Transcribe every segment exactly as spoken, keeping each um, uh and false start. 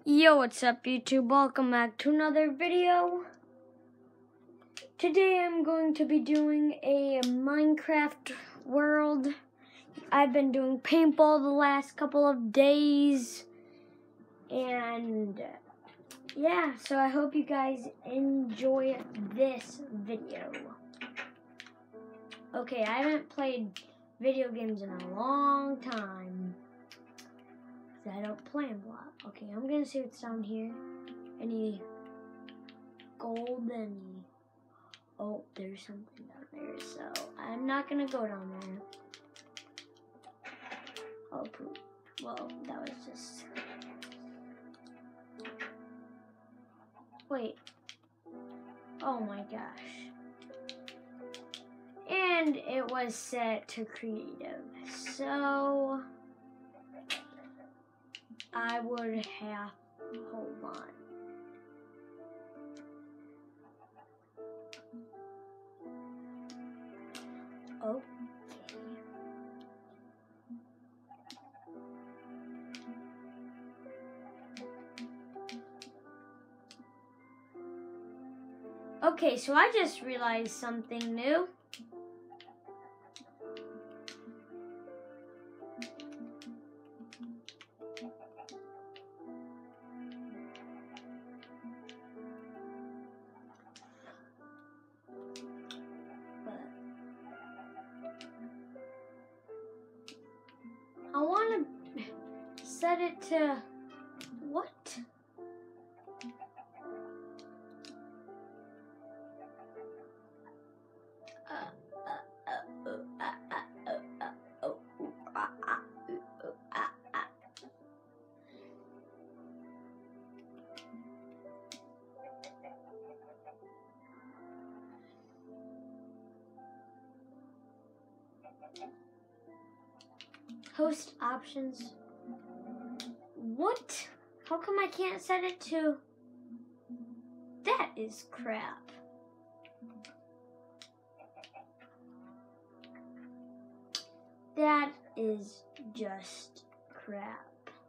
Yo, what's up YouTube? Welcome back to another video. Today I'm going to be doing a Minecraft world. I've been doing paintball the last couple of days. And yeah, so I hope you guys enjoy this video. Okay, I haven't played video games in a long time. I don't play them a lot. Okay, I'm gonna see what's down here. Any gold, any... Oh, there's something down there, so I'm not gonna go down there. Oh, poop. Well, that was just... Wait. Oh my gosh. And it was set to creative, so... I would have, hold on. Okay. Okay, so I just realized something new. I want to set it to, what? Host options. What? How come I can't set it to? That is crap. That is just crap.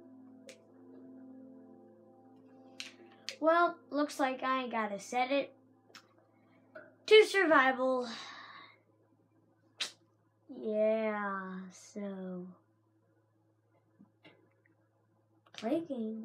Well, looks like I gotta set it to survival. Yeah, so play game.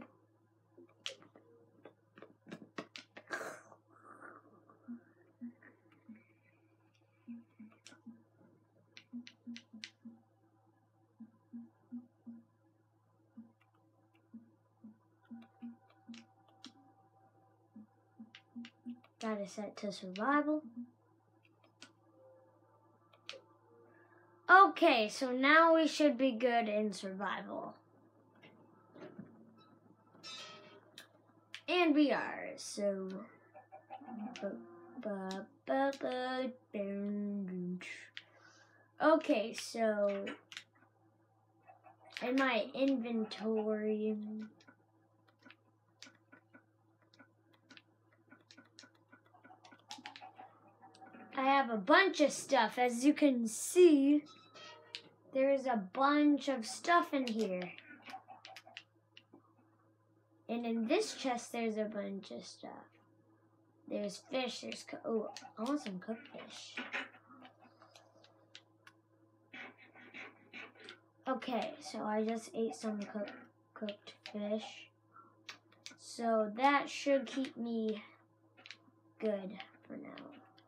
Gotta set to survival. Okay, so now we should be good in survival. And we are, so... Okay, so... in my inventory... I have a bunch of stuff, as you can see. There's a bunch of stuff in here. And in this chest, there's a bunch of stuff. There's fish, there's, co oh, I want some cooked fish. Okay, so I just ate some cook cooked fish. So that should keep me good for now.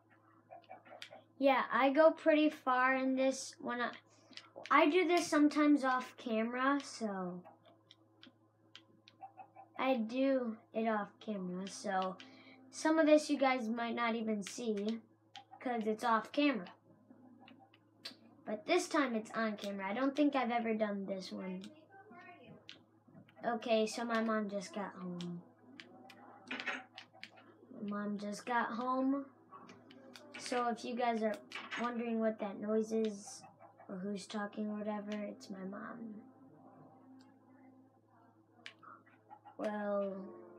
Yeah, I go pretty far in this when I, I do this sometimes off camera, so I do it off camera, so some of this you guys might not even see because it's off camera. But this time it's on camera. I don't think I've ever done this one. Okay, so my mom just got home. My mom just got home. So if you guys are wondering what that noise is, or who's talking or whatever, it's my mom. Well,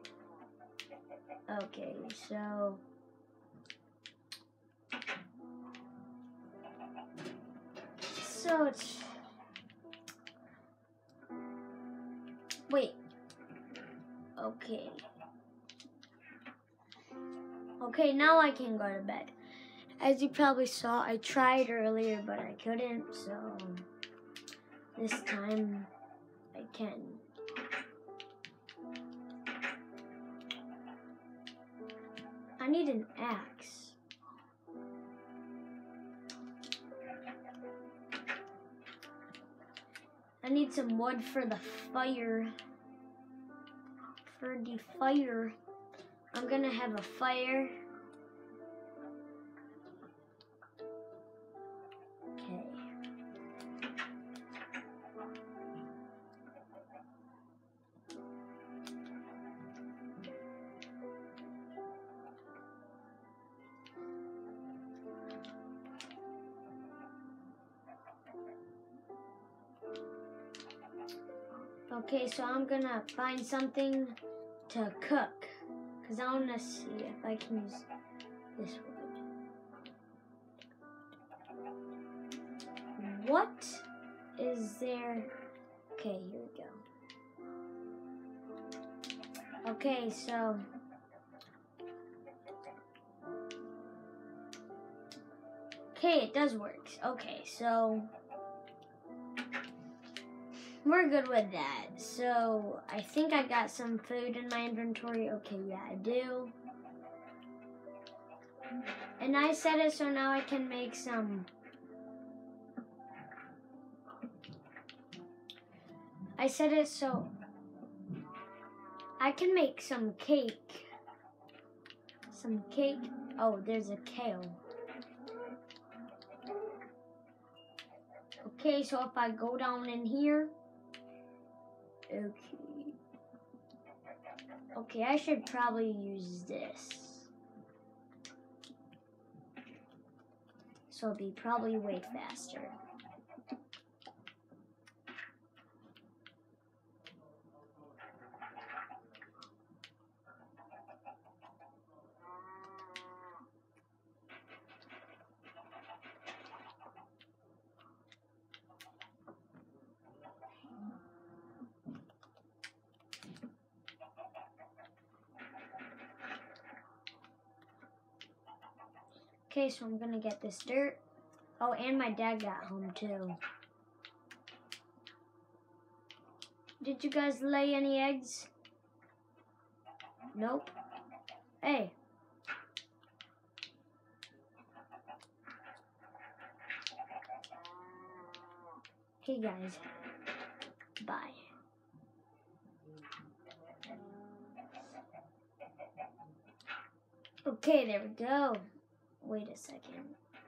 okay, so... So it's... Wait. Okay. Okay, now I can go to bed. As you probably saw, I tried earlier, but I couldn't, so this time I can. I need an axe. I need some wood for the fire. For the fire. I'm gonna have a fire. Okay. Okay, so I'm gonna find something to cook, because I want to see if I can use this wood. What is there? Okay, here we go. Okay, so okay, it does work. Okay, so we're good with that. So I think I got some food in my inventory. Okay, yeah, I do. And I set it so now I can make some. I set it so I can make some cake. Some cake. Oh, there's a kale. Okay, so if I go down in here. Okay. Okay, I should probably use this. So it'll be probably way faster. Okay, so I'm gonna get this dirt. Oh, and my dad got home too. Did you guys lay any eggs? Nope. Hey. Hey guys. Bye. Okay, there we go. Wait a second.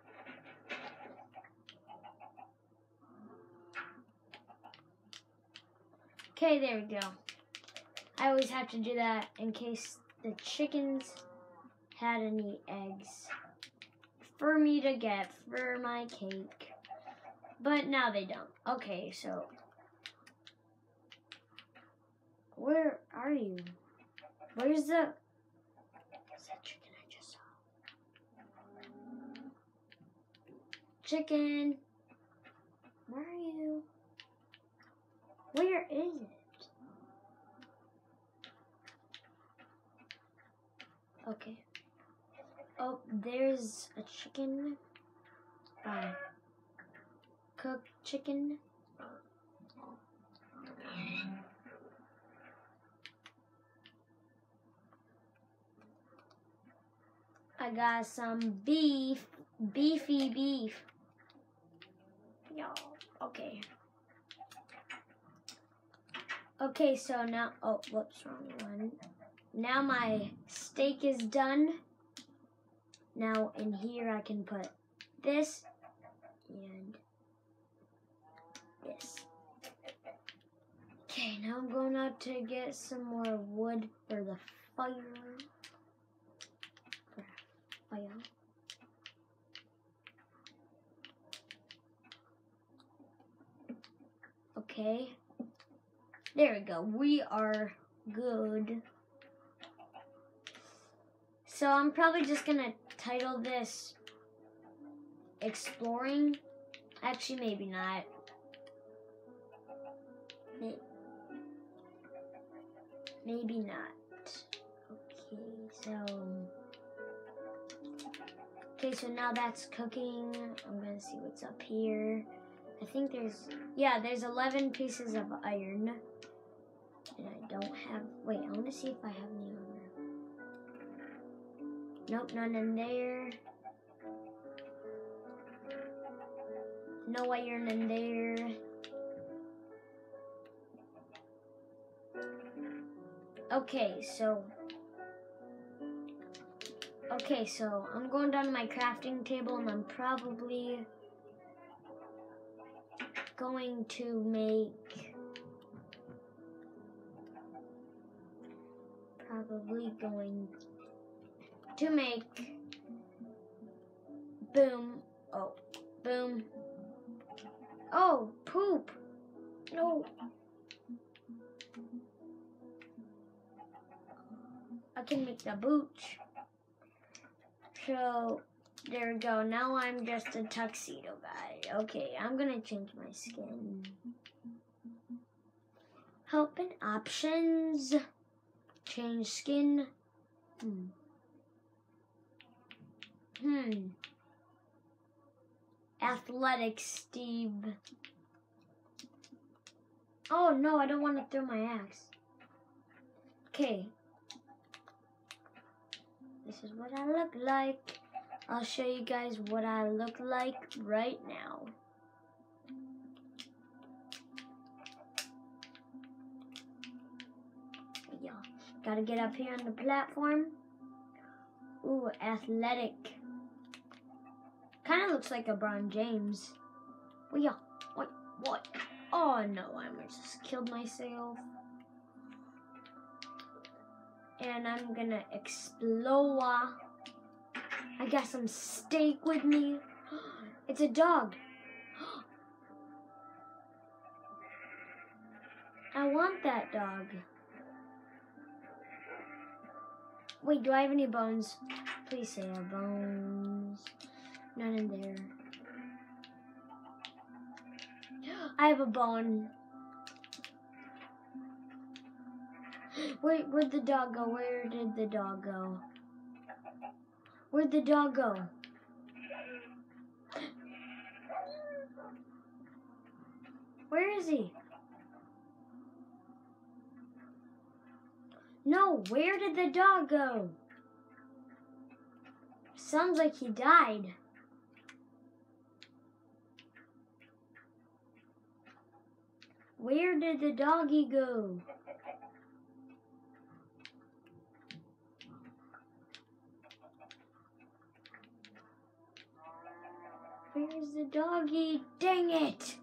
Okay, there we go. I always have to do that in case the chickens had any eggs for me to get for my cake. But now they don't. Okay, so where are you? Where's the Where's that chicken I just saw? Chicken. Where are you? Where is it? Okay. Oh, there's a chicken. Uh, cooked chicken. I got some beef. Beefy beef. Yo, okay. Okay, so now, oh, whoops, wrong one. Now my steak is done. Now in here I can put this and this. Okay, now I'm going out to get some more wood for the fire. For fire. Okay. There we go. We are good. So I'm probably just gonna title this Exploring. Actually, maybe not. maybe not. Okay, so okay, so now that's cooking. I'm gonna see what's up here. I think there's yeah, there's eleven pieces of iron, and I don't have. Wait, I want to see if I have any armor. Nope, none in there. No iron in there. Okay, so okay, so I'm going down to my crafting table, and I'm probably going to make probably going to make boom. Oh, boom. Oh, poop. No. I can make the booch. So, there we go. Now I'm just a tuxedo guy. Okay, I'm gonna change my skin. Help and options. Change skin. Hmm. Hmm. Athletic Steve. Oh no, I don't want to throw my axe. Okay. This is what I look like. I'll show you guys what I look like right now. Yeah. Gotta get up here on the platform. Ooh, athletic. Kind of looks like LeBron James. Oh yeah. What? What? Oh no, I just killed myself. And I'm gonna explore. I got some steak with me. It's a dog. I want that dog. Wait, do I have any bones? Please say I have bones. None in there. I have a bone. Wait, where'd the dog go? Where did the dog go? Where'd the dog go? Where is he? No, where did the dog go? Sounds like he died. Where did the doggy go? Where's the doggy? Dang it!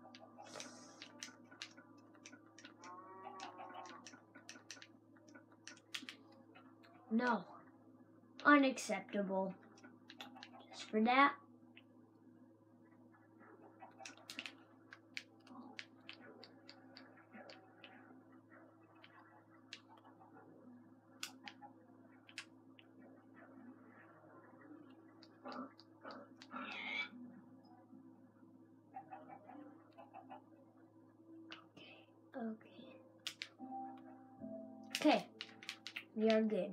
No. Unacceptable. Just for that. Okay. Okay. We are good.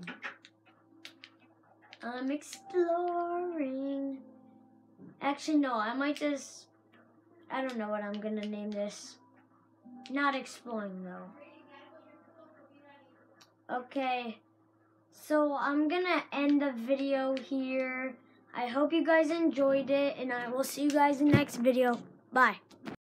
I'm exploring. Actually, no, I might just, I don't know what I'm gonna name this. Not exploring, though. Okay. So, I'm gonna end the video here. I hope you guys enjoyed it, and I will see you guys in the next video. Bye.